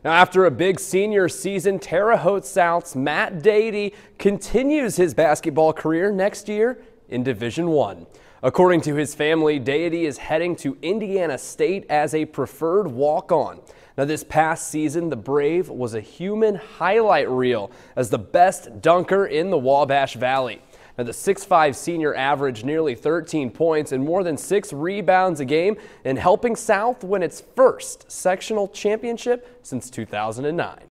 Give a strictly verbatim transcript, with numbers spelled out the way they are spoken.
Now, after a big senior season, Terre Haute South's Matt Deady continues his basketball career next year in Division One. According to his family, Deady is heading to Indiana State as a preferred walk-on. Now, this past season, the Brave was a human highlight reel as the best dunker in the Wabash Valley. Now, the six five senior averaged nearly thirteen points and more than six rebounds a game in helping South win its first sectional championship since two thousand nine.